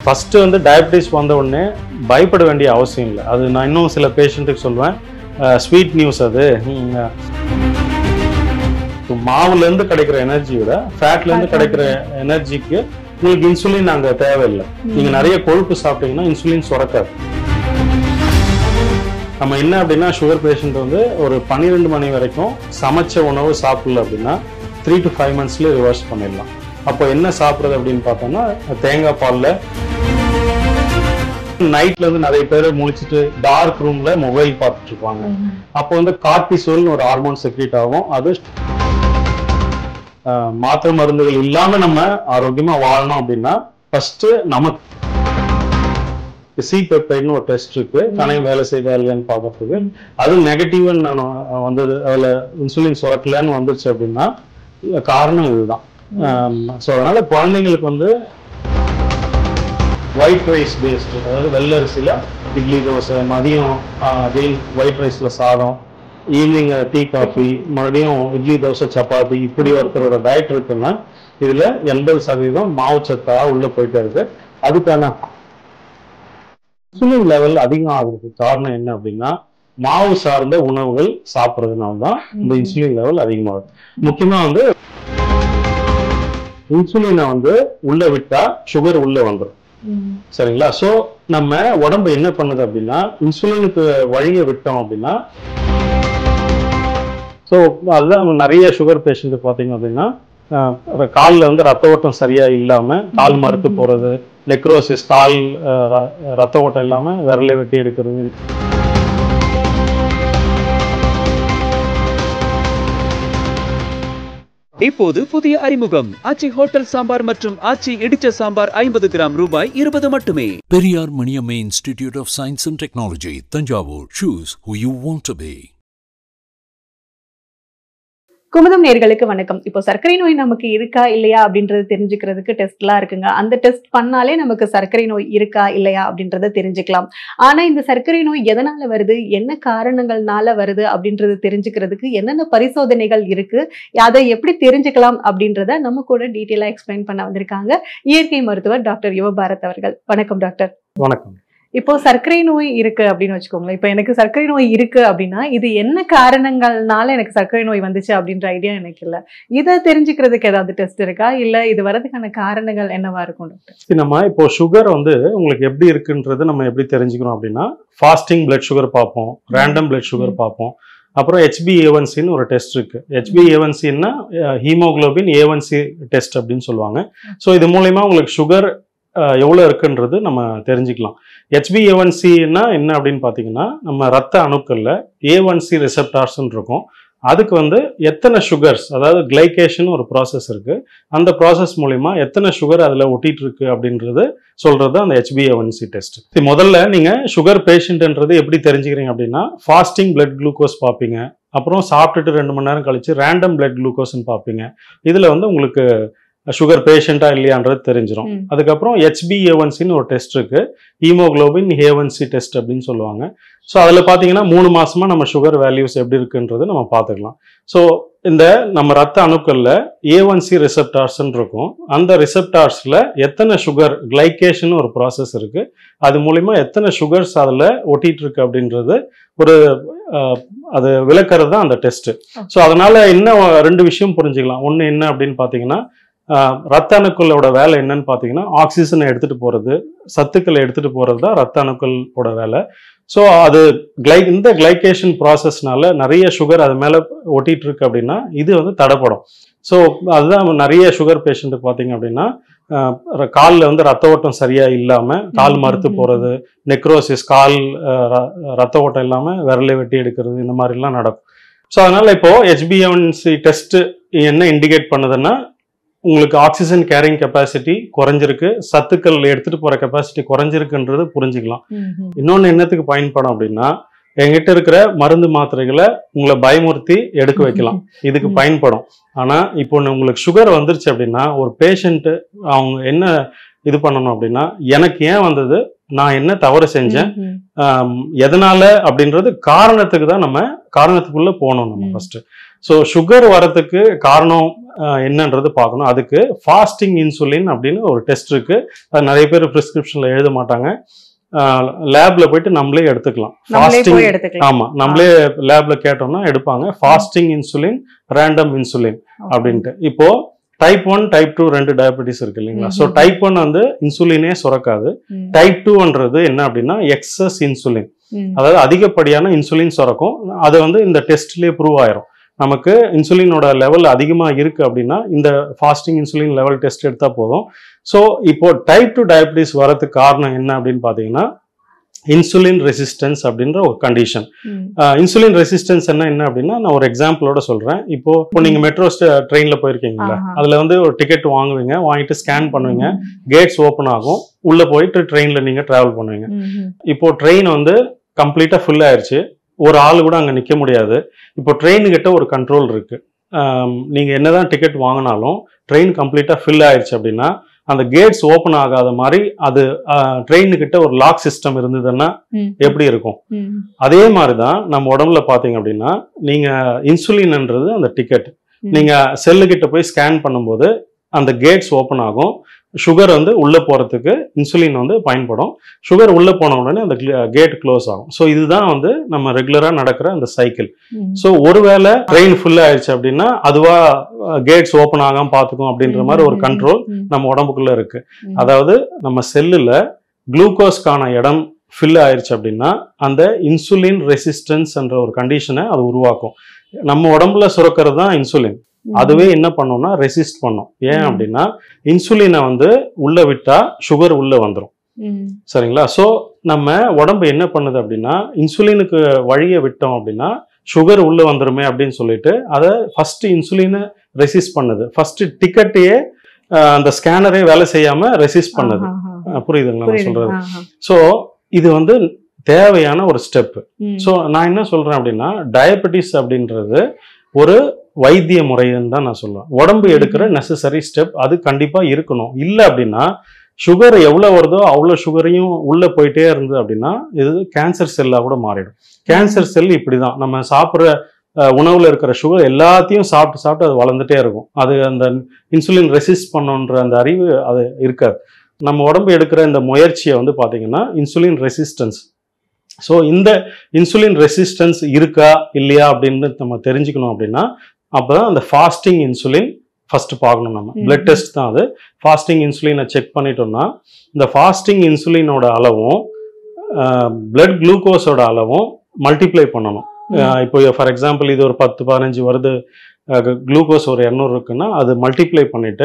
First வந்து diabetes வந்த உடனே பயப்பட வேண்டிய அவசியம் இல்லை. அது நான் இன்னும் சில பேஷண்ட்டுக்கு சொல்லுவேன், ஸ்வீட் நியூஸ். அது மாவுலேருந்து கிடைக்கிற எனர்ஜியோட ஃபேட்லேருந்து கிடைக்கிற எனர்ஜிக்கு உங்களுக்கு இன்சுலின் அங்கே தேவையில்லை. நீங்கள் நிறைய கொழுப்பு சாப்பிட்டீங்கன்னா இன்சுலின் சுரக்காது. நம்ம என்ன அப்படின்னா, சுகர் பேஷண்ட் வந்து ஒரு 12 மணி வரைக்கும் சமைச்ச உணவு சாப்பிடல அப்படின்னா 3 to 5 monthsல ரிவர்ஸ் பண்ணிடலாம். அப்போ என்ன சாப்பிட்றது அப்படின்னு பார்த்தோம்னா, தேங்காய் பாலில் நைட்ல இருந்து நிறைய பேர் முழிச்சிட்டு டார்க் ரூம்ல மொபைல் பார்த்துட்டு இருப்பாங்க. அப்போ வந்து கார்டிசோல்னு ஒரு ஹார்மோன் செக்ரீட் ஆகும். அது மாத்திரை மருந்துகள் இல்லாம நம்ம ஆரோக்கியமா வாழணும் அப்படின்னா ஃபர்ஸ்ட் நமக்கு C-பெப்டைட்னு ஒரு டெஸ்ட் இருக்கு, கணையம் வேலை செய்தா இல்லையான்னு பார்க்கறதுக்கு. அது நெகட்டிவ்னு வந்தது, அதுல இன்சுலின் சுரக்கலன்னு வந்துருச்சு அப்படின்னா காரணம் இதுதான். ஸோ அதனால குழந்தைங்களுக்கு வந்து ஒயிட் ரைஸ் பேஸ்டு, அதாவது வெள்ளை அரிசியில் இட்லி தோசை, மதியம் ஒயிட் ரைஸில் சாதம், ஈவினிங் டீ காஃபி, மறுபடியும் இட்லி தோசை சப்பாத்தி, இப்படி ஒருத்தரோட டயட் இருக்குன்னா இதில் 80% மாவு சத்தாக உள்ளே போயிட்டே இருக்கு. அதுக்கான இன்சுலின் லெவல் அதிகம் ஆகுறதுக்கு காரணம் என்ன அப்படின்னா, மாவு சார்ந்த உணவுகள் சாப்பிட்றதுனால தான் இந்த இன்சுலின் லெவல் அதிகமாகுது. முக்கியமாக வந்து இன்சுலினை வந்து உள்ள விட்டா சுகர் உள்ள வந்துடும். சரிங்களா? ஸோ நம்ம உடம்பு என்ன பண்ணுது அப்படின்னா, இன்சுலினுக்கு வழியை விட்டோம் அப்படின்னா, ஸோ அதுதான் நிறைய சுகர் பேஷண்ட் பார்த்தீங்க அப்படின்னா, காலில் வந்து ரத்த ஓட்டம் சரியா இல்லாம கால் மறுத்து போறது, நெக்ரோசிஸ், கால் ரத்த ஓட்டம் இல்லாம விரலை வெட்டி எடுக்கிறது. இப்போது புதிய அறிமுகம் ஆச்சி ஹோட்டல் சாம்பார் மற்றும் ஆச்சி இடிச்ச சாம்பார் 50 கிராம் ரூபாய் 20 மட்டுமே. Periyar Maniammai institute of science and technology, Thanjavur. Choose who you want to be. Kumudam நேயர்களுக்கு வணக்கம். இப்போ சர்க்கரை நோய் நமக்கு இருக்கா இல்லையா அப்படின்றது தெரிஞ்சுக்கிறதுக்கு டெஸ்ட்லாம் இருக்குங்க. அந்த டெஸ்ட் பண்ணாலே நமக்கு சர்க்கரை நோய் இருக்கா இல்லையா அப்படின்றத தெரிஞ்சுக்கலாம். ஆனா இந்த சர்க்கரை நோய் எதனால வருது, என்ன காரணங்கள்னால வருது அப்படின்றது தெரிஞ்சுக்கிறதுக்கு என்னென்ன பரிசோதனைகள் இருக்கு, அதை எப்படி தெரிஞ்சுக்கலாம் அப்படின்றத நம்ம கூட டீட்டெயிலா எக்ஸ்பிளைன் பண்ண வந்திருக்காங்க இயற்கை மருத்துவர் டாக்டர் யுவபாரத் அவர்கள். வணக்கம் டாக்டர். வணக்கம். இப்போ சர்க்கரை நோய் இருக்கு அப்படின்னு வச்சுக்கோங்களேன். இப்போ எனக்கு சர்க்கரை நோய் இருக்கு அப்படின்னா இது என்ன காரணங்கள்னால எனக்கு சர்க்கரை நோய் வந்துச்சு அப்படின்ற ஐடியா எனக்கு இல்லை. இதை தெரிஞ்சுக்கிறதுக்கு ஏதாவது டெஸ்ட் இருக்கா, இல்ல இது வரதுக்கான காரணங்கள் என்னவா இருக்கும் டாக்டர்? நம்ம இப்போ சுகர் வந்து உங்களுக்கு எப்படி இருக்குன்றது நம்ம எப்படி தெரிஞ்சுக்கணும் அப்படின்னா, ஃபாஸ்டிங் பிளட் சுகர் பார்ப்போம், ரேண்டம் பிளட் சுகர் பார்ப்போம், அப்புறம் HbA1cன்னு ஒரு டெஸ்ட் இருக்கு. HbA1cன்னா ஹீமோகுளோபின் A1c டெஸ்ட் அப்படின்னு சொல்லுவாங்க. ஸோ இது மூலயமா உங்களுக்கு சுகர் எவ்வளோ இருக்குன்றது நம்ம தெரிஞ்சுக்கலாம். HbA1cன்னா என்ன அப்படின்னு பார்த்தீங்கன்னா, நம்ம ரத்த அணுக்களில் A1c ரிசெப்டார்ஸ்ன்னு இருக்கும். அதுக்கு வந்து எத்தனை சுகர்ஸ், அதாவது கிளைகேஷன் ஒரு ப்ராசஸ் இருக்கு, அந்த ப்ராசஸ் மூலிமா எத்தனை சுகர் அதில் ஒட்டிட்டு இருக்கு அப்படின்றது சொல்றது அந்த HbA1c டெஸ்ட். முதல்ல நீங்க சுகர் பேஷண்ட்ன்றது எப்படி தெரிஞ்சுக்கிறீங்க அப்படின்னா, ஃபாஸ்டிங் பிளட் குளுக்கோஸ் பார்ப்பீங்க, அப்புறம் சாப்பிட்டுட்டு 2 மணி நேரம் கழிச்சு ரேண்டம் பிளட் குளுக்கோஸ்ன்னு பார்ப்பீங்க. இதுல வந்து உங்களுக்கு சுகர் பேஷண்டா இல்லையான்றது தெரிஞ்சிடும். அதுக்கப்புறம் HbA1cன்னு ஒரு டெஸ்ட் இருக்கு, ஹீமோகுளோபின் A1c டெஸ்ட் அப்படின்னு சொல்லுவாங்க. ஸோ அதில் பார்த்தீங்கன்னா 3 மாசமா நம்ம சுகர் வேல்யூஸ் எப்படி இருக்குன்றது நம்ம பார்த்துக்கலாம். ஸோ இந்த நம்ம ரத்த அணுக்கள்ல A1c ரிசெப்டார்ஸ்ன்னு இருக்கும். அந்த ரிசெப்டார்ஸ்ல எத்தனை சுகர், கிளைகேஷன் ஒரு ப்ராசஸ் இருக்கு, அது மூலிமா எத்தனை சுகர்ஸ் அதில் ஒட்டிட்டு இருக்கு அப்படின்றது ஒரு அது விளக்குறது தான் அந்த டெஸ்ட். ஸோ அதனால இன்னும் 2 விஷயம் புரிஞ்சுக்கலாம். ஒன்று என்ன அப்படின்னு பார்த்தீங்கன்னா, ரத்த அணுக்களோட வேலை என்னன்னு பார்த்தீங்கன்னா, ஆக்சிஜனை எடுத்துட்டு போறது, சத்துக்களை எடுத்துட்டு போறது தான் ரத்த அணுக்களோட வேலை. ஸோ அது இந்த கிளைகேஷன் ப்ராசஸ்னால நிறைய சுகர் அது மேலே ஒட்டிட்டு இருக்கு அப்படின்னா இது வந்து தடைப்படும். ஸோ அதுதான் நிறைய சுகர் பேஷண்ட்டுக்கு பார்த்தீங்க அப்படின்னா, காலில் வந்து ரத்த ஓட்டம் சரியா இல்லாம கால் மறுத்து போறது, நெக்ரோசிஸ், கால் ரத்த ஓட்டம் இல்லாம விரலை வெட்டி எடுக்கிறது, இந்த மாதிரிலாம் நடக்கும். ஸோ அதனால இப்போ HbA1c டெஸ்ட் என்ன இண்டிகேட் பண்ணுதுன்னா, உங்களுக்கு ஆக்சிஜன் கேரிங் கெப்பாசிட்டி குறைஞ்சிருக்கு, சத்துக்கள் எடுத்துட்டு போற கெப்பாசிட்டி குறைஞ்சிருக்குன்றது புரிஞ்சுக்கலாம். இன்னொன்னு என்னத்துக்கு பயன்படும் அப்படின்னா, என்கிட்ட இருக்கிற மருந்து மாத்திரைகளை உங்களை பயமுறுத்தி எடுக்க வைக்கலாம், இதுக்கு பயன்படும். ஆனா இப்போ உங்களுக்கு சுகர் வந்துருச்சு அப்படின்னா, ஒரு பேஷண்ட் அவங்க என்ன இது பண்ணணும் அப்படின்னா, எனக்கு ஏன் வந்தது, நான் என்ன தவறு செஞ்சேன், எதனால அப்படின்றது காரணத்துக்கு தான் நம்ம காரணத்துக்குள்ள போகணும் நம்ம ஃபர்ஸ்ட். ஸோ சுகர் வரத்துக்கு காரணம் என்னன்றது பார்க்கணும். அதுக்கு ஃபாஸ்டிங் இன்சுலின் அப்படின்னு ஒரு டெஸ்ட் இருக்கு. அது நிறைய பேர் பிரிஸ்கிரிப்ஷன்ல எழுத மாட்டாங்க. லேப்ல போயிட்டு நம்மளே எடுத்துக்கலாம். ஆமா, நம்மளே லேப்ல கேட்டோம்னா எடுப்பாங்க. ஃபாஸ்டிங் இன்சுலின், ரேண்டம் இன்சுலின் அப்படின்ட்டு. இப்போ டைப் 1 டைப் 2 2 டயபெட்டிஸ் இருக்கு இல்லைங்களா? ஸோ டைப் 1 வந்து இன்சுலினே சுரக்காது. டைப் 2ன்றது என்ன அப்படின்னா எக்ஸஸ் இன்சுலின், அதாவது அதிகப்படியான இன்சுலின் சுரக்கும். அது வந்து இந்த டெஸ்ட்லயே ப்ரூவ் ஆயிரும். நமக்கு இன்சுலினோட லெவல் அதிகமா இருக்கு அப்படின்னா இந்த ஃபாஸ்டிங் இன்சுலின் லெவல் டெஸ்ட் எடுத்தா போதும். ஸோ இப்போ டைப் 2 டயபெட்டிஸ் வரதுக்கு காரணம் என்ன அப்படின்னு பாத்தீங்கன்னா இன்சுலின் ரெசிஸ்டன்ஸ் அப்படின்ற ஒரு கண்டிஷன். இன்சுலின் ரெசிஸ்டன்ஸ் என்ன அப்படின்னா நான் ஒரு எக்ஸாம்பிளோட சொல்றேன். இப்போ நீங்க மெட்ரோ ட்ரெயின்ல போயிருக்கீங்களா? அதுல வந்து ஒரு டிக்கெட் வாங்குவீங்க, வாங்கிட்டு ஸ்கேன் பண்ணுவீங்க, கேட்ஸ் ஓப்பன் ஆகும், உள்ள போயிட்டு ட்ரெயின்ல நீங்க டிராவல் பண்ணுவீங்க. இப்போ ட்ரெயின் வந்து கம்ப்ளீட்டா ஃபுல் ஆயிருச்சு, ஒரு ஆள் கூட அங்க நிக்க முடியாது. இப்போ ட்ரெயின் கிட்ட ஒரு கண்ட்ரோல் இருக்கு. நீங்க என்னதான் டிக்கெட் வாங்கினாலும் ட்ரெயின் கம்ப்ளீட்டா ஃபில் ஆயிருச்சு அப்படின்னா அந்த கேட்ஸ் ஓபன் ஆகாத மாதிரி அது ட்ரெயின் கிட்ட ஒரு லாக் சிஸ்டம் இருந்ததுன்னா எப்படி இருக்கும்? அதே மாதிரிதான் நம்ம உடம்புல பாத்தீங்க அப்படின்னா நீங்க இன்சுலின்ன்றது அந்த டிக்கெட், நீங்க செல்லு கிட்ட போய் ஸ்கேன் பண்ணும்போது அந்த கேட்ஸ் ஓபன் ஆகும், சுகர் வந்து உள்ள போறதுக்கு இன்சுலின் வந்து பயன்படும். சுகர் உள்ள போன உடனே அந்த கேட் க்ளோஸ் ஆகும். ஸோ இதுதான் வந்து நம்ம ரெகுலரா நடக்கிற அந்த சைக்கிள். ஸோ ஒருவேளை ட்ரெயின் ஃபுல் ஆயிடுச்சு அப்படின்னா அதுவா கேட்ஸ் ஓபன் ஆகாம பாத்துக்கும் அப்படின்ற மாதிரி ஒரு கண்ட்ரோல் நம்ம உடம்புக்குள்ள இருக்கு. அதாவது நம்ம செல்லுல குளுக்கோஸ்க்கான இடம் ஃபில் ஆயிடுச்சு அப்படின்னா அந்த இன்சுலின் ரெசிஸ்டன்ஸ் என்ற ஒரு கண்டிஷனை அது உருவாக்கும். நம்ம உடம்புல சுரக்கிறது தான் இன்சுலின். அதுவே என்ன பண்ணும்னா ரெசிஸ்ட் பண்ணும். ஏன் அப்படின்னா இன்சுலினை வந்து உள்ள விட்டா சுகர் உள்ள வந்துடும். சரிங்களா? சோ நம்ம உடம்பு என்ன பண்ணுது அப்படின்னா இன்சுலினுக்கு வழியை விட்டோம் அப்படின்னா சுகர் உள்ள வந்துருமே அப்படின்னு சொல்லிட்டு அதை ஃபர்ஸ்ட் இன்சுலினை ரெசிஸ்ட் பண்ணுது. ஃபர்ஸ்ட் டிக்கெட்டையே அந்த ஸ்கேனரே வேலை செய்யாம ரெசிஸ்ட் பண்ணுது. புரியுதுங்களா நான் சொல்றது? சோ இது வந்து தேவையான ஒரு ஸ்டெப். சோ நான் என்ன சொல்றேன் அப்படின்னா டயபெட்டிஸ் அப்படின்றது ஒரு வைத்திய முறைன்னு தான் நான் சொல்லுவேன். உடம்பு எடுக்கிற நெசசரி ஸ்டெப் அது கண்டிப்பா இருக்கணும். இல்லை அப்படின்னா சுகர் எவ்வளவு வருதோ அவ்வளவு சுகரையும் உள்ள போயிட்டே இருந்தது அப்படின்னா இது கேன்சர் செல்லா கூட மாறிடும். கேன்சர் செல் இப்படிதான், நம்ம சாப்பிட்ற உணவுல இருக்கிற சுகர் எல்லாத்தையும் சாப்பிட்டு சாப்பிட்டு அது வளர்ந்துட்டே இருக்கும். அது அந்த இன்சுலின் ரெசிஸ்ட் பண்ணுன்ற அந்த அறிவு அது இருக்காது. நம்ம உடம்பு எடுக்கிற இந்த முயற்சியை வந்து பாத்தீங்கன்னா இன்சுலின் ரெசிஸ்டன்ஸ். ஸோ இந்த இன்சுலின் ரெசிஸ்டன்ஸ் இருக்கா இல்லையா அப்படின்னு நம்ம தெரிஞ்சுக்கணும் அப்படின்னா அப்பதான் அந்த ஃபாஸ்டிங் இன்சுலின் ஃபர்ஸ்ட் பார்க்கணும். நம்ம பிளட் டெஸ்ட் தான் அது. ஃபாஸ்டிங் இன்சுலினை செக் பண்ணிட்டோம்னா இந்த ஃபாஸ்டிங் இன்சுலினோட அளவும் பிளட் குளுக்கோஸோட அளவும் மல்டிப்ளை பண்ணணும். இப்போ ஃபார் எக்ஸாம்பிள் இது ஒரு 10-15 வருது, குளுக்கோஸ் ஒரு 200 இருக்குன்னா அது மல்டிப்ளை பண்ணிட்டு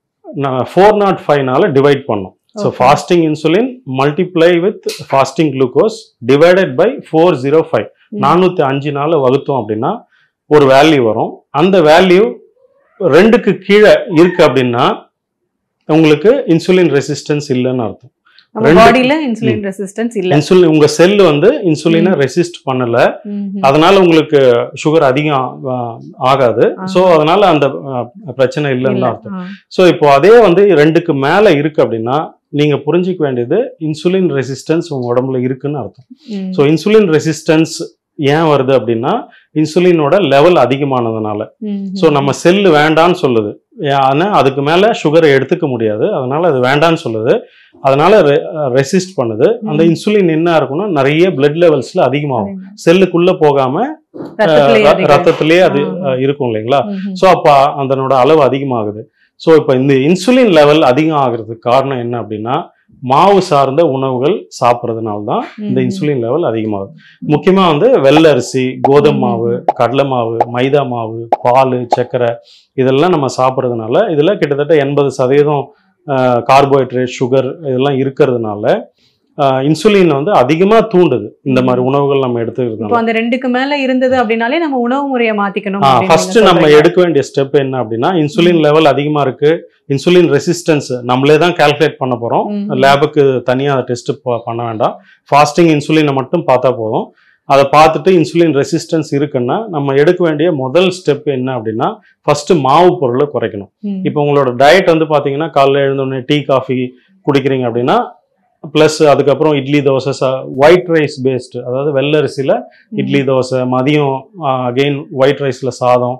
405 டிவைட் பண்ணும். So fasting insulin multiply with fasting glucose divided by 405 405 வகுத்தோம் அப்படின்னா ஒரு வேல்யூ வரும். அந்த வேல்யூ 2க்கு கீழே இருக்கு அப்படின்னா உங்களுக்கு இன்சுலின் ரெசிஸ்டன்ஸ் இல்லைன்னு அர்த்தம். பாடியில இன்சுலின் ரெசிஸ்டன்ஸ் இல்ல, இன்சுலின் உங்க செல் வந்து இன்சுலினை ரெசிஸ்ட் பண்ணல, அதனால உங்களுக்கு சுகர் அதிகம் ஆகாது. சோ அதனால அந்த பிரச்சனை இல்லைன்னு அர்த்தம். சோ இப்போ அதே வந்து 2க்கு மேல இருக்கு அப்படின்னா நீங்க புரிஞ்சுக்க வேண்டியது இன்சுலின் ரெசிஸ்டன்ஸ் உங்க உடம்புல இருக்குன்னு அர்த்தம். சோ இன்சுலின் ரெசிஸ்டன்ஸ் ஏன் வருது அப்படின்னா இன்சுலினோட லெவல் அதிகமானதுனால. சோ நம்ம செல்லு வேண்டான்னு சொல்லுது, ஆனா அதுக்கு மேல சுகரை எடுத்துக்க முடியாது, அதனால அது வேண்டான்னு சொல்லுது, அதனால ரெசிஸ்ட் பண்ணுது. அந்த இன்சுலின் என்ன இருக்கும்னா நிறைய பிளட் லெவல்ஸ்ல அதிகமாகும், செல்லுக்குள்ள போகாம ரத்தத்திலேயே அது இருக்கும் இல்லைங்களா? சோ அப்ப அதனோட அளவு அதிகமாகுது. ஸோ இப்போ இந்த இன்சுலின் லெவல் அதிகம் ஆகிறதுக்கு காரணம் என்ன அப்படின்னா மாவு சார்ந்த உணவுகள் சாப்பிட்றதுனால தான் இந்த இன்சுலின் லெவல் அதிகமாகுது. முக்கியமா வந்து வெள்ளரிசி, கோதுமை மாவு, கடலை மாவு, மைதா மாவு, பால், சர்க்கரை இதெல்லாம் நம்ம சாப்பிட்றதுனால இதுல கிட்டத்தட்ட 80% கார்போஹைட்ரேட், சுகர் இதெல்லாம் இருக்கிறதுனால இன்சுலின் வந்து அதிகமா தூண்டுது இந்த மாதிரி உணவுகள் நம்ம எடுத்துக்கிறது. அந்த 2க்கு மேல இருந்தது அப்படின்னாலே நம்ம உணவு முறையை மாத்திக்கணும். ஃபர்ஸ்ட் நம்ம எடுக்க வேண்டிய ஸ்டெப் என்ன அப்படின்னா இன்சுலின் லெவல் அதிகமா இருக்கு, இன்சுலின் ரெசிஸ்டன்ஸ் நம்மளே தான் கால்குலேட் பண்ண போறோம், லேபுக்கு தனியா டெஸ்ட் பண்ண வேண்டாம். ஃபாஸ்டிங் இன்சுலினை மட்டும் பார்த்தா போதும். அதை பார்த்துட்டு இன்சுலின் ரெசிஸ்டன்ஸ் இருக்குன்னா நம்ம எடுக்க வேண்டிய முதல் ஸ்டெப் என்ன அப்படின்னா ஃபர்ஸ்ட் மாவு பொருளை குறைக்கணும். இப்போ உங்களோட டயட் வந்து பாத்தீங்கன்னா காலைல எழுந்தோடனே டீ காஃபி குடிக்கிறீங்க அப்படின்னா பிளஸ் அதுக்கப்புறம் idli dosa white rice based, அதாவது வெள்ளரிசியில இட்லி தோசை, மதியம் அகெயின் ஒயிட் ரைஸ்ல சாதம்,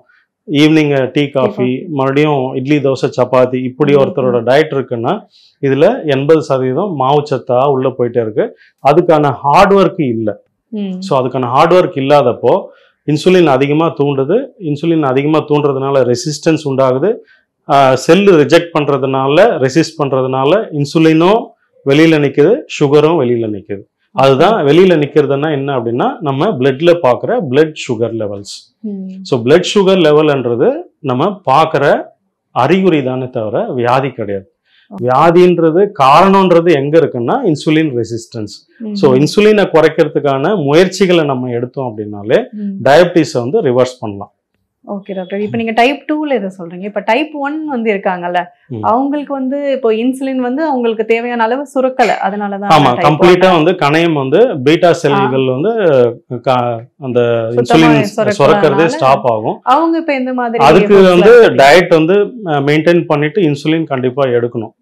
ஈவினிங் டீ காஃபி, மறுபடியும் இட்லி தோசை சப்பாத்தி, இப்படி ஒருத்தரோட டயட் இருக்குன்னா இதுல 80% மாவுச்சத்தா உள்ள போயிட்டே இருக்கு. அதுக்கான ஹார்ட் ஒர்க் இல்லை. ஸோ அதுக்கான ஹார்ட் ஒர்க் இல்லாதப்போ இன்சுலின் அதிகமா தூண்டுது. இன்சுலின் அதிகமா தூண்டுறதுனால ரெசிஸ்டன்ஸ் உண்டாகுது. செல்லு ரிஜெக்ட் பண்றதுனால, ரெசிஸ்ட் பண்றதுனால இன்சுலினும் வெளியில நிக்குது, சுகரும் வெளியில நிக்குது. அதுதான் வெளியில நிக்கிறதுனா என்ன அப்படின்னா நம்ம பிளட்ல பாக்குற blood sugar levels. So blood sugar லெவல்ன்றது நம்ம பாக்குற அறிகுறி தானே தவிர வியாதி கிடையாது. வியாதின்றது காரணம்ன்றது எங்க இருக்குன்னா இன்சுலின் ரெசிஸ்டன்ஸ். ஸோ இன்சுலினை குறைக்கிறதுக்கான முயற்சிகளை நம்ம எடுத்தோம் அப்படின்னாலே டயபிட்டிஸை வந்து ரிவர்ஸ் பண்ணலாம். ஓகே டாக்டர், இப்போ நீங்க டைப் 2ல இதை சொல்றீங்க. இப்போ டைப் 1 வந்து இருக்காங்கல்ல, அவங்களுக்கு வந்து இப்போ இன்சுலின் வந்து அவங்களுக்கு தேவையான அளவு சுரக்கல, அதனாலதான். ஆமா, கம்ப்ளீட்டா வந்து கணையம் வந்து பீட்டா செல்கள் வந்து அந்த இன்சுலின் சுரக்கிறதே ஸ்டாப் ஆகும். அவங்க இப்போ எந்த மாதிரி அதுக்கு வந்து டயட் வந்து மெயின்டைன் பண்ணிட்டு இன்சுலின் கண்டிப்பா எடுக்கணும்.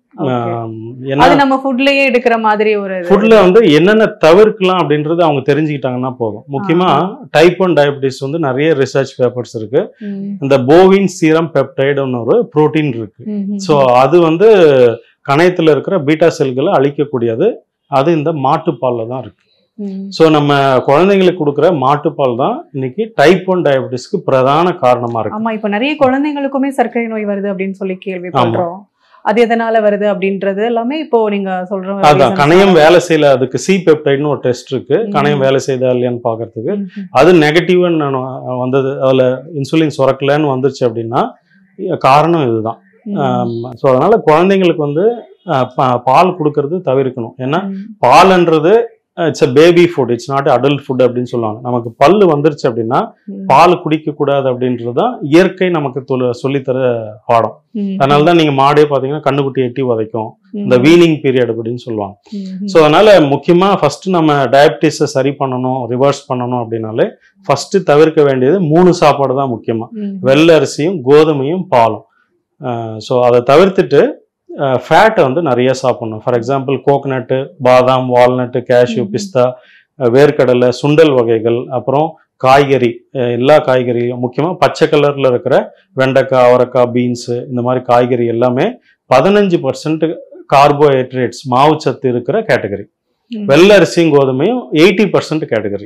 அது நம்ம ஃபுட்லயே எடுக்கிற மாதிரி ஒரு ஃபுட்ல வந்து என்னென்ன தவிர்க்கலாம் அப்படின்றது அவங்க தெரிஞ்சுக்கிட்டாங்கன்னா போதும். முக்கியமா டைப் 1 டயபிட்டிஸ் வந்து நிறைய ரிசர்ச் பேப்பர்ஸ் இருக்கு. இந்த போவின் சீரம் பெப்டைடுன்னு ஒரு புரோட்டீன் இருக்கு. ஸோ அது வந்து கணையத்துல இருக்கிற பீட்டா செல்களை அழிக்கக்கூடியது. அது இந்த மாட்டுப்பால்ல தான் இருக்கு. ஸோ நம்ம குழந்தைங்களுக்கு கொடுக்குற மாட்டுப்பால் தான் இன்னைக்கு டைப் 1 டயபிட்டிஸ்க்கு பிரதான காரணமா இருக்கு. ஆமா, இப்போ நிறைய குழந்தைங்களுக்குமே சர்க்கரை நோய் வருது அப்படின்னு சொல்லி கேள்விப்படுறோம். அது எதனால வருது அப்படின்றது எல்லாமே இப்போ நீங்க சொல்ற அதான் கணையம் வேலை செய்யல. அதுக்கு சி பெப்டைட்னு ஒரு டெஸ்ட் இருக்கு, கணையம் வேலை செய்தா இல்லையான்னு பாக்குறதுக்கு. அது நெகட்டிவ்னு வந்தது, அதுல இன்சுலின் சுரக்கலன்னு வந்துருச்சு அப்படின்னா காரணம் இதுதான். ஸோ அதனால குழந்தைங்களுக்கு வந்து பால் கொடுக்கறது தவிர்க்கணும். ஏன்னா பால்ன்றது it's a baby food, it's not adult food அப்படின்னு சொல்லுவாங்க. நமக்கு பல்லு வந்துருச்சு அப்படின்னா பால் குடிக்க கூடாது அப்படின்றதுதான் இயற்கை நமக்கு சொல்லித்தர பாடம். அதனாலதான் நீங்க மாடே பாத்தீங்கன்னா கண்ணுக்குட்டி எட்டி உதைக்கும், இந்த வீனிங் பீரியட் அப்படின்னு சொல்லுவாங்க. ஸோ அதனால முக்கியமா ஃபர்ஸ்ட் நம்ம டயபிட்டிஸை சரி பண்ணணும், ரிவர்ஸ் பண்ணணும் அப்படின்னாலே ஃபர்ஸ்ட் தவிர்க்க வேண்டியது 3 சாப்பாடு தான் முக்கியமா. வெள்ளை அரிசியும் கோதுமையும் பாலும். ஸோ அதை தவிர்த்துட்டு ஃபேட்டை வந்து நிறைய சாப்பிடணும். ஃபார் எக்ஸாம்பிள் கோகனட்டு, பாதாம், வால்நட்டு, கேஷ்யூ, பிஸ்தா, வேர்க்கடலை, சுண்டல் வகைகள், அப்புறம் காய்கறி, எல்லா காய்கறியும் முக்கியமாக பச்சை கலர்ல இருக்கிற வெண்டைக்காய், அவரைக்காய், பீன்ஸு, இந்த மாதிரி காய்கறி எல்லாமே 15% கார்போஹைட்ரேட்ஸ் மாவுச்சத்து இருக்கிற கேட்டகரி. வெள்ளை அரிசியும் கோதுமையும் 80% கேட்டகரி.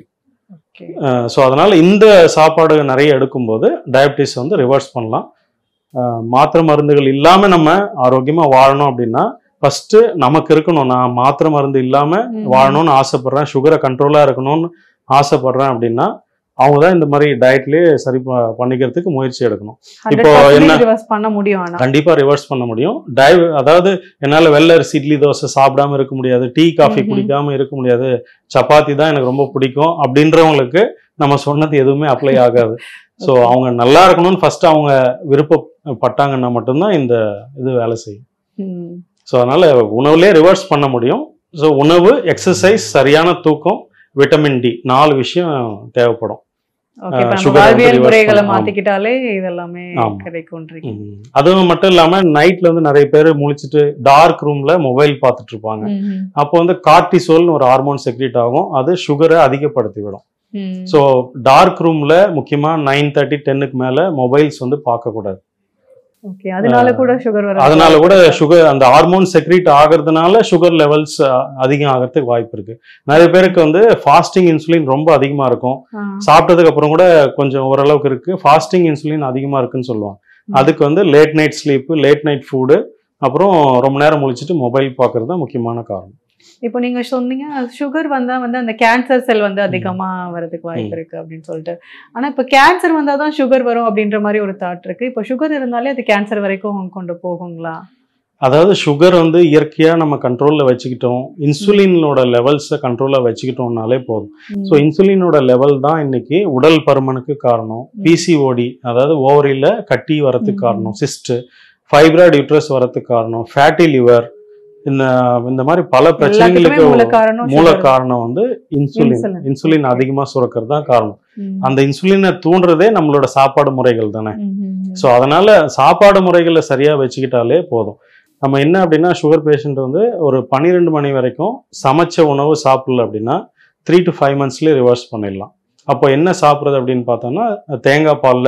ஸோ அதனால இந்த சாப்பாடு நிறைய எடுக்கும்போது டயபிட்டிஸ் வந்து ரிவர்ஸ் பண்ணலாம். மாத்திரை மருந்துகள் இல்லாம நம்ம ஆரோக்கியமா வாழணும் அப்படின்னா ஃபர்ஸ்ட் நமக்கு இருக்கணும். நான் மாத்திரை மருந்து இல்லாம வாழணும்னு ஆசைப்படுறேன், சுகரை கண்ட்ரோலா இருக்கணும்னு ஆசைப்படுறேன் அப்படின்னா அவங்க தான் இந்த மாதிரி டயட்லயே சரி பண்ணிக்கிறதுக்கு முயற்சி எடுக்கணும். இப்போ என்ன பண்ண முடியும்? கண்டிப்பா ரிவர்ஸ் பண்ண முடியும். அதாவது என்னால வெள்ளை அரிசி இட்லி தோசை சாப்பிடாம இருக்க முடியாது, டீ காஃபி குடிக்காம இருக்க முடியாது, சப்பாத்தி தான் எனக்கு ரொம்ப பிடிக்கும் அப்படின்றவங்களுக்கு நம்ம சொன்னது எதுவுமே அப்ளை ஆகாது. ஸோ அவங்க நல்லா இருக்கணும்னு ஃபர்ஸ்ட் அவங்க விருப்பப்பட்டாங்கன்னா மட்டும்தான் இந்த இது வேலை செய்யும். ஸோ அதனால உணவுலேயே ரிவர்ஸ் பண்ண முடியும். ஸோ உணவு, எக்ஸசைஸ், சரியான தூக்கம், விட்டமின் டி, 4 விஷயம் தேவைப்படும். மாத்திக்கிட்டாலே இதெல்லாமே கிடைக்கும். அதுவும் மட்டும் இல்லாம நைட்ல வந்து நிறைய பேர் முழிச்சிட்டு டார்க் ரூம்ல மொபைல் பார்த்துட்டு இருப்பாங்க. அப்போ வந்து கார்டிசோல்னு ஒரு ஹார்மோன் செக்ரீட் ஆகும், அது சுகரை அதிகப்படுத்தி விடும். ஸோ டார்க் ரூம்ல முக்கியமா 9:30, 10க்கு மேல மொபைல்ஸ் வந்து பார்க்க கூடாது. அதனால கூட சுகர், அந்த ஹார்மோன் செக்ரீட் ஆகிறதுனால சுகர் லெவல்ஸ் அதிகம் ஆகிறதுக்கு வாய்ப்பு இருக்கு. நிறைய பேருக்கு வந்து ஃபாஸ்டிங் இன்சுலின் ரொம்ப அதிகமா இருக்கும், சாப்பிட்டதுக்கு அப்புறம் கூட கொஞ்சம் ஓரளவுக்கு இருக்கு, ஃபாஸ்டிங் இன்சுலின் அதிகமா இருக்குன்னு சொல்லுவாங்க. அதுக்கு வந்து late night sleep, late night food, அப்புறம் ரொம்ப நேரம் முழிச்சிட்டு மொபைல் பார்க்கறது தான் முக்கியமான காரணம். இப்போ நீங்க சொன்னீங்க சுகர் வந்தா வந்து அந்த கேன்சர் செல் வந்து அதிகமா வரதுக்கு வாய்ப்பு இருக்கு அப்படின்னு சொல்லிட்டு. ஆனா இப்ப கேன்சர் வந்தாதான் சுகர் வரும் அப்படின்ற மாதிரி ஒரு தாட் இருக்கு. இப்போ சுகர் இருந்தாலே அது கேன்சர் வரைக்கும் கொண்டு போகுங்களா? அதாவது சுகர் வந்து இயற்கையா நம்ம கண்ட்ரோல்ல வச்சுக்கிட்டோம், இன்சுலினோட லெவல்ஸை கண்ட்ரோல்ல வச்சுக்கிட்டோம்னாலே போதும். ஸோ இன்சுலினோட லெவல் தான் இன்னைக்கு உடல் பருமனுக்கு காரணம், பிசிஓடி அதாவது ஓவரியில கட்டி வரதுக்கு காரணம், சிஸ்ட், ஃபைப்ராய்டு யூட்ரஸ் வரதுக்கு காரணம், ஃபேட்டி லிவர், இந்த மாதிரி பல பிரச்சனைகளுக்கு மூல காரணம் வந்து இன்சுலின் அதிகமா சுரக்கிறது தான் காரணம். அந்த இன்சுலினை தூண்டுறதே நம்மளோட சாப்பாடு முறைகள் தானே. ஸோ அதனால சாப்பாடு முறைகளை சரியா வச்சுக்கிட்டாலே போதும். நம்ம என்ன அப்படின்னா சுகர் பேஷண்ட் வந்து ஒரு 12 மணி வரைக்கும் சமைச்ச உணவு சாப்பிடல அப்படின்னா 3 to 5 monthsலேயே ரிவர்ஸ் பண்ணிடலாம். அப்போ என்ன சாப்பிட்றது அப்படின்னு பார்த்தோம்னா தேங்காய் பாலில்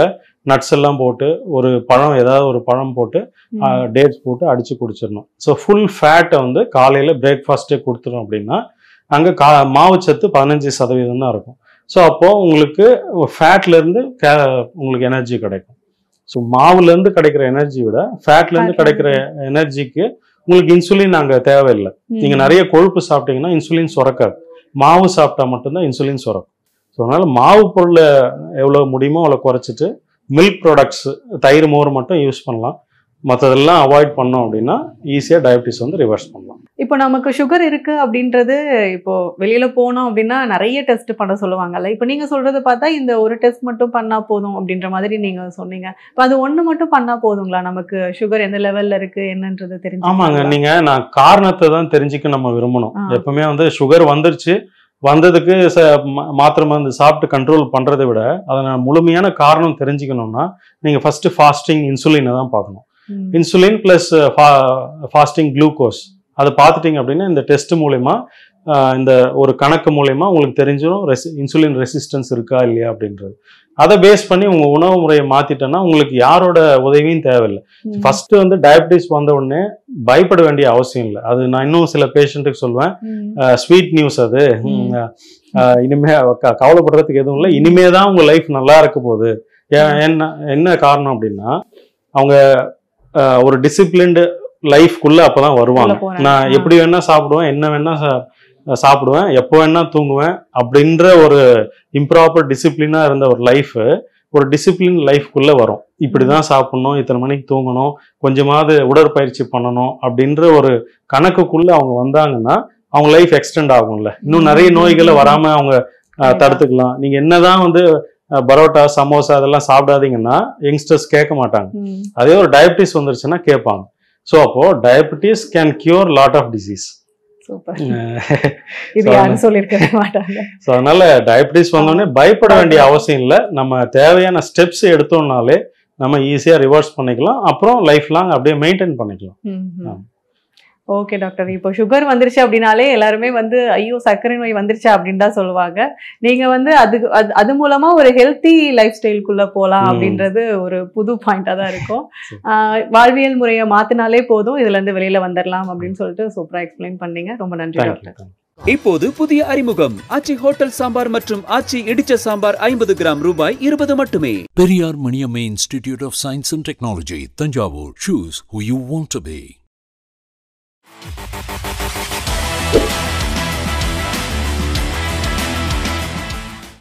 நட்ஸ் எல்லாம் போட்டு ஒரு பழம், ஏதாவது ஒரு பழம் போட்டு டேட்ஸ் போட்டு அடிச்சு குடிச்சிடணும். ஸோ ஃபுல் ஃபேட்டை வந்து காலையில பிரேக்ஃபாஸ்ட்டே கொடுத்துரும் அப்படின்னா அங்கே மாவுச்சத்து 15% தான் இருக்கும். ஸோ அப்போ உங்களுக்கு ஃபேட்ல இருந்து உங்களுக்கு எனர்ஜி கிடைக்கும். ஸோ மாவுல இருந்து கிடைக்கிற எனர்ஜி விட ஃபேட்ல இருந்து கிடைக்கிற எனர்ஜிக்கு உங்களுக்கு இன்சுலின் அங்கே தேவையில்லை. நீங்க நிறைய கொழுப்பு சாப்பிட்டீங்கன்னா இன்சுலின் சுரக்காது. மாவு சாப்பிட்டா மட்டும்தான் இன்சுலின் சுரக்கும். ஸோ அதனால மாவு பொருளை எவ்வளோ முடியுமோ அவ்வளோ குறைச்சிட்டு மில்க் ப்ராடக்ட்ஸ், தயிர், மோர் மட்டும் யூஸ் பண்ணலாம். மற்றதெல்லாம் அவாய்ட் பண்ணோம் அப்படின்னா ஈஸியாக டயபிட்டிஸ் வந்து ரிவர்ஸ் பண்ணலாம். இப்போ நமக்கு சுகர் இருக்கு அப்படின்றது இப்போ வெளியில போனோம் அப்படின்னா நிறைய டெஸ்ட் பண்ண சொல்லுவாங்கல்ல. இப்போ நீங்க சொல்றதை பார்த்தா இந்த ஒரு டெஸ்ட் மட்டும் பண்ணா போதும் அப்படின்ற மாதிரி நீங்க சொன்னீங்க. இப்போ அது ஒண்ணு மட்டும் பண்ணா போதுங்களா நமக்கு சுகர் எந்த லெவல்ல இருக்கு என்னன்றது தெரிஞ்சு? ஆமாங்க, நான் காரணத்தை தான் தெரிஞ்சுக்க நம்ம விரும்பணும். எப்பவுமே வந்து சுகர் வந்துருச்சு, வந்ததுக்கு மாத்திரை மருந்து சாப்பிட்டு கண்ட்ரோல் பண்றதை விட அதை முழுமையான காரணம் தெரிஞ்சுக்கணும்னா நீங்க ஃபர்ஸ்ட் ஃபாஸ்டிங் இன்சுலினை தான் பார்க்கணும். இன்சுலின் பிளஸ் ஃபாஸ்டிங் குளுக்கோஸ் அதை பார்த்துட்டீங்க அப்படின்னா இந்த டெஸ்ட் மூலயமா, இந்த ஒரு கணக்கு மூலயமா உங்களுக்கு தெரிஞ்சிடும் இன்சுலின் ரெசிஸ்டன்ஸ் இருக்கா இல்லையா அப்படின்றது. அதை பேஸ் பண்ணி உங்க உணவு முறையை மாத்திட்டோன்னா உங்களுக்கு யாரோட உதவியும் தேவையில்லை. ஃபர்ஸ்ட் வந்து டயபிட்டிஸ் வந்த உடனே பயப்பட வேண்டிய அவசியம் இல்லை. அது நான் இன்னும் சில பேஷண்ட்டுக்கு சொல்லுவேன், ஸ்வீட் நியூஸ் அது, இனிமே கவலைப்படுறதுக்கு எதுவும் இல்லை, இனிமே தான் உங்க லைஃப் நல்லா இருக்க போகுது. என்ன காரணம் அப்படின்னா அவங்க ஒரு டிசிப்ளின்டு லைஃப்குள்ள அப்பதான் வருவாங்க. நான் எப்படி வேணா சாப்பிடுவேன், என்ன வேணா சாப்பிடுவேன், எப்போ வேணா தூங்குவேன் அப்படின்ற ஒரு இம்ப்ராப்பர் டிசிப்ளினா இருந்த ஒரு லைஃப் ஒரு டிசிப்ளின் லைஃப்குள்ள வரும். இப்படிதான் சாப்பிடணும், இத்தனை மணிக்கு தூங்கணும், கொஞ்சமாவது உடற்பயிற்சி பண்ணணும் அப்படின்ற ஒரு கணக்குக்குள்ள அவங்க வந்தாங்கன்னா அவங்க லைஃப் எக்ஸ்டெண்ட் ஆகும்ல. இன்னும் நிறைய நோய்களை வராம அவங்க தடுத்துக்கலாம். நீங்க என்னதான் வந்து பரோட்டா, சமோசா அதெல்லாம் சாப்பிடாதீங்கன்னா யங்ஸ்டர்ஸ் கேட்க மாட்டாங்க. அதே ஒரு டயபிட்டிஸ் வந்துருச்சுன்னா கேட்பாங்க. ஸோ அப்போ diabetes can cure lot of disease. அதனால டயபிட்டிஸ் வந்தோடனே பயப்பட வேண்டிய அவசியம் இல்லை. நம்ம தேவையான ஸ்டெப்ஸ் எடுத்தோம்னாலே நம்ம ஈஸியா ரிவர்ஸ் பண்ணிக்கலாம். அப்புறம் லைஃப் லாங் அப்படியே மெயின்டைன் பண்ணிக்கலாம். ஓகே டாக்டர், இப்போ சுகர் வந்துருச்சு அப்படின்னாலே எல்லாருமே வந்து ஐயோ சர்க்கரை நோய் வந்துருச்சா அப்படின்னு தான் சொல்லுவாங்க. நீங்க வந்து அது மூலமா ஒரு ஹெல்த்தி லைஃப் ஸ்டைலுக்குள்ள போகலாம் அப்படின்றது ஒரு புது பாயிண்டா தான் இருக்கும். வாழ்வியல் முறையை மாத்தினாலே போதும், இதுல இருந்து வெளியில வந்துடலாம் அப்படின்னு சொல்லிட்டு சூப்பரா எக்ஸ்பிளைன் பண்ணீங்க. ரொம்ப நன்றி டாக்டர். இப்போது புதிய அறிமுகம் ஆச்சி ஹோட்டல் சாம்பார் மற்றும் ஆச்சி இடிச்ச சாம்பார் 50 கிராம் ரூபாய் 20 மட்டுமே. Periyar Maniamma Institute of Science and Technology, Tanjavur. Choose who you want to be.